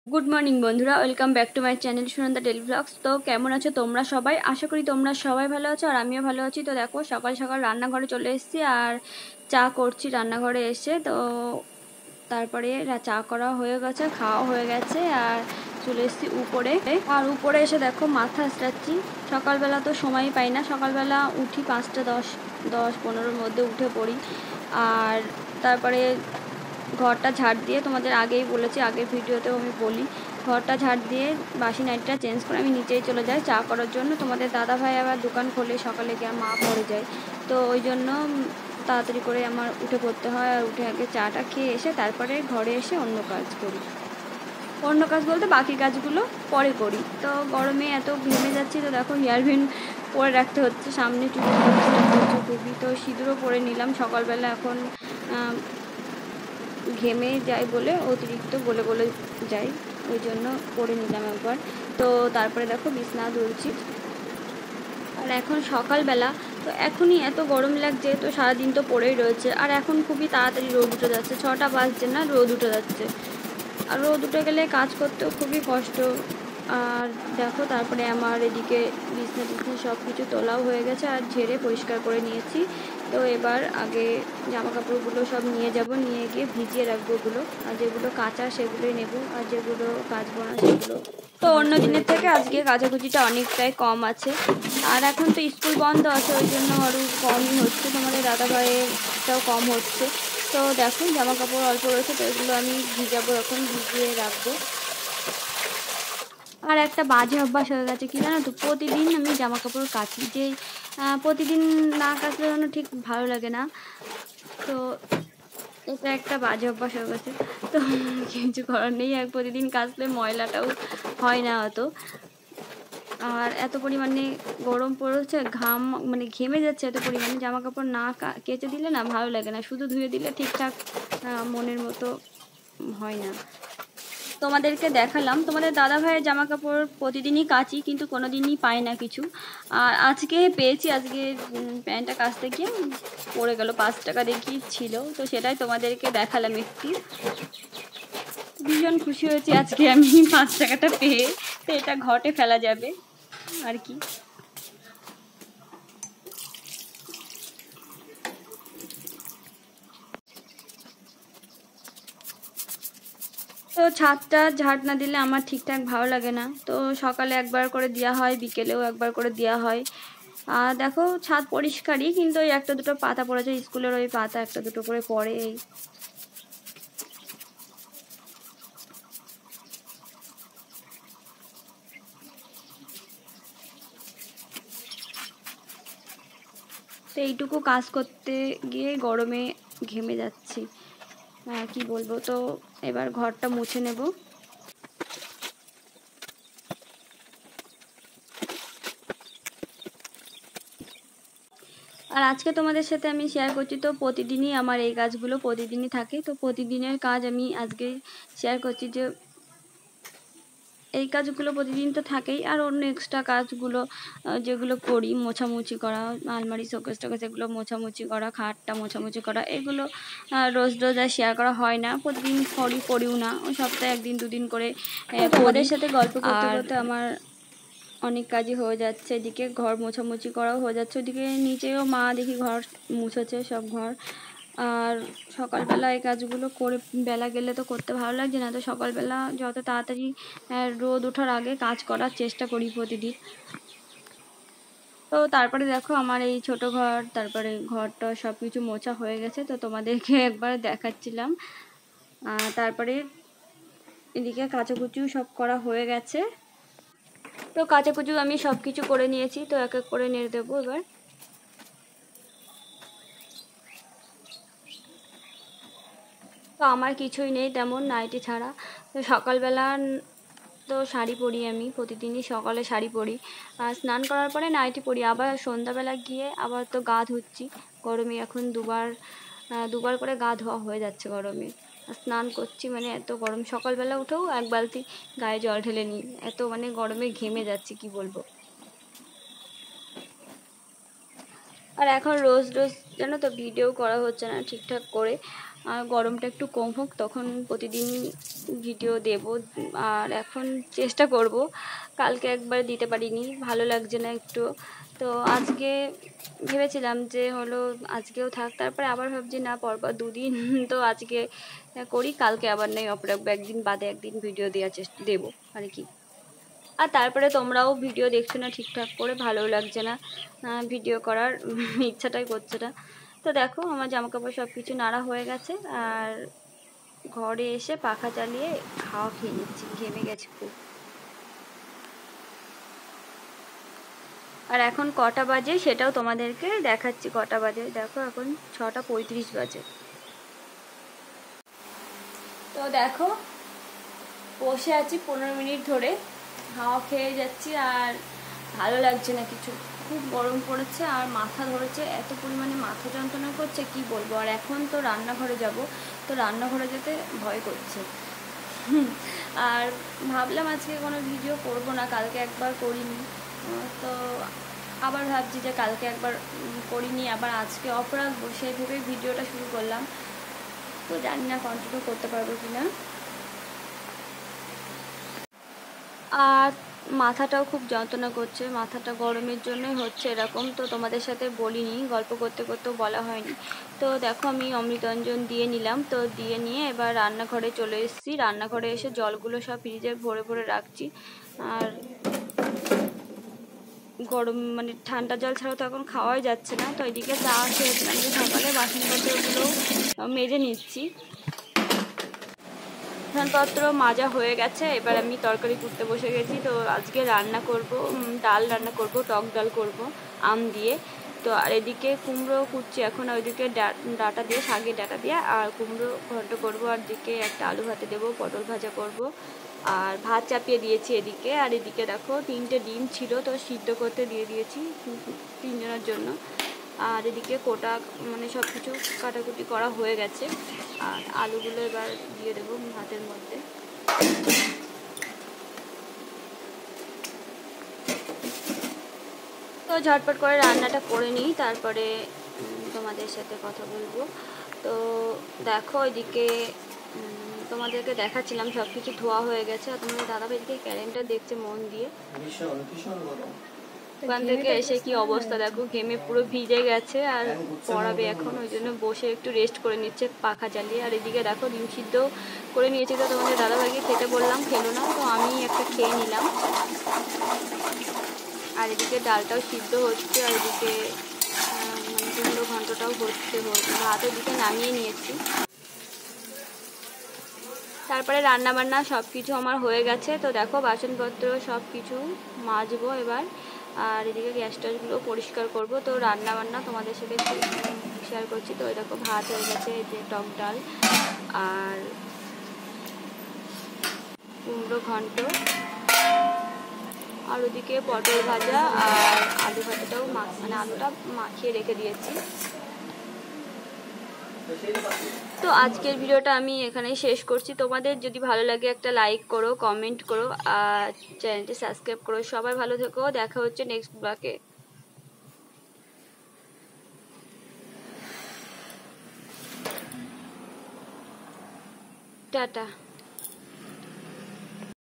Good morning বন্ধুরা, welcome back to my channel Sunanda daily vlogs. তো কেমন আছো তোমরা সবাই? আশা করি তোমরা সবাই ভালো আছো আর আমিও ভালো আছি। তো দেখো, সকাল সকাল রান্নাঘরে চলে এসেছি আর চা করছি রান্নাঘরে এসে। তো তারপরে চা করা হয়ে গেছে, খাওয়া হয়ে গেছে আর চলে এসেছি উপরে। আর উপরে এসে দেখো মাথা আসরাচ্ছি। সকালবেলা তো সময় পাই না, সকালবেলা উঠি 5:10-10-15 মধ্যে উঠে পড়ি। আর তারপরে ঘরটা ঝাড় দিয়ে, তোমাদের আগেই বলেছি, আগের ভিডিওতেও আমি বলি, ঘরটা ঝাড় দিয়ে বাসি নাইটটা চেঞ্জ করে আমি নিচেই চলে যাই চা করার জন্য। তোমাদের দাদাভাই আবার দোকান খোলে সকালে, গিয়ে মা পড়ে যায়, তো ওই জন্য তাড়াতাড়ি করে আমার উঠে পড়তে হয়। আর উঠে আগে চাটা খেয়ে এসে তারপরে ঘরে এসে অন্য কাজ করি। অন্য কাজ বলতে বাকি কাজগুলো পরে করি। তো গরমে এত ঘেমে যাচ্ছি, তো দেখো হেয়ারব্যান্ড পরে রাখতে হচ্ছে, সামনে চুল খুবই। তো সিঁদুরও পরে নিলাম সকালবেলা, এখন ঘেমে যায় বলে অতিরিক্ত বলে বলে যাই, ওই জন্য পরে নিলাম একবার। তো তারপরে দেখো বিছনা তুলছি। আর এখন সকালবেলা, তো এখনই এত গরম লাগছে, তো সারাদিন তো পড়েই রয়েছে। আর এখন খুবই তাড়াতাড়ি রোদ উঠে যাচ্ছে, 6টা বাজছে না রোদ উঠে যাচ্ছে। আর রোদ উঠে গেলে কাজ করতেও খুবই কষ্ট। আর দেখো তারপরে আমার এদিকে বিছনা টিছনা সব কিছু তোলাও হয়ে গেছে আর ঝেড়ে পরিষ্কার করে নিয়েছি। তো এবার আগে জামা কাপড়গুলো সব নিয়ে যাব, নিয়ে গিয়ে ভিজিয়ে রাখবো ওগুলো। আর যেগুলো কাঁচা সেগুলোই নেব, আর যেগুলো কাচবো না সেগুলো। তো অন্য দিনের থেকে আজকে কাচাকুচিটা অনেকটাই কম আছে। আর এখন তো স্কুল বন্ধ আছে, ওই জন্য আরও কমই হচ্ছে, তোমাদের দাদাভাইয়েরটাও কম হচ্ছে। তো দেখো জামা কাপড় অল্প রয়েছে, তো এগুলো আমি ভিজাবো, এখন ভিজিয়ে রাখবো। আর একটা বাজে অভ্যাস হয়ে গেছে কি জানো তো, প্রতিদিন আমি জামা কাপড় কাচি, যে প্রতিদিন না কাচলে যেন ঠিক ভালো লাগে না। তো এটা একটা বাজে অভ্যাস হয়ে গেছে, তো কিছু করার নেই। আর প্রতিদিন কাচলে ময়লাটাও হয় না অত। আর এত পরিমাণে গরম পড়েছে, ঘাম মানে ঘেমে যাচ্ছে এত পরিমাণে, জামা কাপড় না কেচে দিলে না ভালো লাগে না, শুধু ধুয়ে দিলে ঠিকঠাক মনের মতো হয় না। তোমাদেরকে দেখালাম তোমাদের দাদা ভাইয়ের জামা কাপড় প্রতিদিনই কাচি, কিন্তু কোনো দিনই পাই না কিছু। আর আজকে পেয়েছি, আজকে প্যান্টটা কাচতে গিয়ে পড়ে গেল, 5 টাকা দেখি ছিল, তো সেটাই তোমাদেরকে দেখালাম একটি। ভীষণ খুশি হয়েছি আজকে আমি 5 টাকাটা পেয়ে, তো এটা ঘটে ফেলা যাবে আর কি। তো ছাদটা ঝাড় না দিলে আমার ঠিকঠাক ভালো লাগে না। তো সকালে একবার করে দেওয়া হয়, বিকেলেও একবার করে দেওয়া হয়। আর দেখো ছাদ পরিষ্কারই, কিন্তু ওই একটা দুটো পাতা পড়েছে, স্কুলের ওই পাতা একটা দুটো করে পড়ে এই। তো এইটুকু কাজ করতে গিয়ে গরমে ঘেমে যাচ্ছি, কি বলবো। তো এবার ঘরটা মুছে নেব। আর আজকে তোমাদের সাথে আমি শেয়ার করছি, তো প্রতিদিনই আমার এই কাজগুলো প্রতিদিনই থাকে, তো প্রতিদিনের কাজ আমি আজকে শেয়ার করছি, যে এই কাজগুলো প্রতিদিন তো থাকেই। আর অন্য এক্সট্রা কাজগুলো যেগুলো করি, মোছামুছি করা, আলমারি শোকেস টোকেস এগুলো মোছামুছি করা, খাটটা মোছামুছি করা, এগুলো রোজ রোজ আর শেয়ার করা হয় না, প্রতিদিন করিও না, ওই সপ্তাহে 1-2 দিন করে তোমাদের সাথে গল্প করতে করতে আমার অনেক কাজই হয়ে যাচ্ছে। এদিকে ঘর মোছামুছি করাও হয়ে যাচ্ছে, ওদিকে নিচেও মা দেখি ঘর মুছেছে সব ঘর। আর সকালবেলা এই কাজগুলো করে বেলা গেলে তো করতে ভালো লাগছে না, তো সকালবেলা যত তাড়াতাড়ি রোদ ওঠার আগে কাজ করার চেষ্টা করি প্রতিদিন। তো তারপরে দেখো আমার এই ছোট ঘর, তারপরে ঘরটা সব কিছু মোছা হয়ে গেছে, তো তোমাদেরকে একবার দেখাচ্ছিলাম। তারপরে এদিকে কাচাকুচিও সব করা হয়ে গেছে। তো কাচাকুচু আমি সব কিছু করে নিয়েছি, তো এক এক করে নেড়ে দেবো এবার। তো আমার কিছুই নেই তেমন নাইটি ছাড়া। তো সকালবেলা তো শাড়ি পরি, আমি প্রতিদিনই সকালে শাড়ি পরি, আর স্নান করার পরে নাইটি পরি, আবার সন্ধ্যাবেলা গিয়ে আবার তো গা ধুচ্ছি গরমে, এখন দুবার করে গা ধোয়া হয়ে যাচ্ছে গরমে। আর স্নান করছি মানে এত গরম, সকালবেলা উঠেও 1 বালতি গায়ে জল ঢেলে নিই, এত মানে গরমে ঘেমে যাচ্ছি কি বলবো। আর এখন রোজ রোজ জানো তো ভিডিও করা হচ্ছে না ঠিকঠাক করে। আর গরমটা একটু কম হোক, তখন প্রতিদিন ভিডিও দেব। আর এখন চেষ্টা করব, কালকে একবার দিতে পারিনি, ভালো লাগছে না একটু। তো আজকে ভেবেছিলাম যে হলো আজকেও থাক, তারপরে আবার ভাবছি না পরপর দুদিন তো আজকে করি, কালকে আবার নেই অপর একদিন বাদে একদিন ভিডিও দেওয়ার দেবো আর কি। আর তারপরে তোমরাও ভিডিও দেখছো না ঠিকঠাক করে, ভালোও লাগছে না, ভিডিও করার ইচ্ছাটাই করছে না। তো দেখো আমার জামাকাপড় সব কিছু নাড়া হয়ে গেছে, আর ঘরে এসে পাখা চালিয়ে হাওয়া খেয়ে নিচ্ছি, ঘেমে গেছে খুব। আর এখন কটা বাজে সেটাও তোমাদেরকে দেখাচ্ছি, কটা বাজে দেখো, এখন 6:35 বাজে। তো দেখো বসে আছি 15 মিনিট ধরে, হাওয়া খেয়ে যাচ্ছি, আর ভালো লাগছে না কিছু, খুব গরম পড়েছে আর মাথা ধরেছে, এত পরিমাণে মাথা যন্ত্রণা করছে কি বলবো। আর এখন তো রান্নাঘরে যাব, তো রান্নাঘরে যেতে ভয় করছে। আর ভাবলাম আজকে কোনো ভিডিও করব না, কালকে একবার করিনি, তো আবার ভাবছি যে কালকে একবার করিনি, আবার আজকে অফ রাখবো, সেই ভেবে ভিডিওটা শুরু করলাম। তো জানি না কন্টিনিউ করতে পারবো কিনা। আর মাথাটাও খুব যন্ত্রণা করছে, মাথাটা গরমের জন্যই হচ্ছে এরকম। তো তোমাদের সাথে বলিনি, গল্প করতে করতেও বলা হয়নি। তো দেখো আমি অমৃতাঞ্জন দিয়ে নিলাম, তো দিয়ে নিয়ে এবার রান্নাঘরে চলে এসেছি। রান্নাঘরে এসে জলগুলো সব ফ্রিজে ভরে ভরে রাখছি। আর গরম মানে ঠান্ডা জল ছাড়া তো এখন খাওয়াই যাচ্ছে না। তো এদিকে চা খেয়েছিলাম, যে সকালে বাসনপত্রগুলো মেজে নিচ্ছি। বাসনপত্র মাজা হয়ে গেছে, এবার আমি তরকারি করতে বসে গেছি। তো আজকে রান্না করব, ডাল রান্না করব, টক ডাল করব আম দিয়ে। তো আর এদিকে কুমড়ো কুচ্ছি এখন, ওইদিকে ডাটা দিয়ে, শাকের ডাটা দিয়ে আর কুমড়ো ঘন্ট করব, আর দিকে একটা আলু ভাতে দেবো, পটল ভাজা করব, আর ভাত চাপিয়ে দিয়েছি এদিকে। আর এদিকে দেখো 3টে ডিম ছিল, তো সিদ্ধ করতে দিয়ে দিয়েছি 3 জনের জন্য। আর এদিকে কোটা মানে সব কিছু কাটাকুটি করা হয়ে গেছে, আর আলুগুলো এবার দিয়ে দেবো ভাতের মধ্যে। তো ঝটপট করে রান্নাটা করে নিই, তারপরে তোমাদের সাথে কথা বলবো। তো দেখো এদিকে তোমাদেরকে দেখাচ্ছিলাম সব কিছু ধোয়া হয়ে গেছে, আর তোমাদের দাদাভাইকে ক্যালেন্ডার দেখছে মন দিয়ে। ওখান থেকে এসে কি অবস্থা দেখো, ঘেমে পুরো ভিজে গেছে, আর পড়াবে এখন, ওই জন্য বসে একটু রেস্ট করে নিচ্ছে পাখা চালিয়ে। আর এদিকে দেখো ডিম সিদ্ধ করে নিয়েছি, তো তোমাদের দাদাভাইকে খেতে বললাম, খেলো না, তো আমি একটা খেয়ে নিলাম। আর এদিকে ডালটাও সিদ্ধ হচ্ছে, আর এদিকে মানে কুমড়ো ঘন্টটাও হচ্ছে, ভাত এদিকে নামিয়ে নিয়েছি। তারপরে রান্নাবান্না সব কিছু আমার হয়ে গেছে। তো দেখো বাসনপত্র সব কিছু মাজবো এবার, আর এদিকে গ্যাস ট্যাসগুলো পরিষ্কার করব। তো রান্নাবান্না তোমাদের সাথে একটু শেয়ার করছি। তো দেখো ভাত হয়ে গেছে, এই যে টক ডাল আর কুমড়ো ঘন্ট, আর ওদিকে পটল ভাজা আর আলু ভাজাটাও মানে আলুটা মাখিয়ে রেখে দিয়েছি। তো আজকের ভিডিওটা আমি এখানেই শেষ করছি। তোমাদের যদি ভালো লাগে একটা লাইক করো, কমেন্ট করো, আর চ্যানেলটি সাবস্ক্রাইব করো। সবাই ভালো থেকো, দেখা হচ্ছে নেক্সট ব্লগে। টাটা।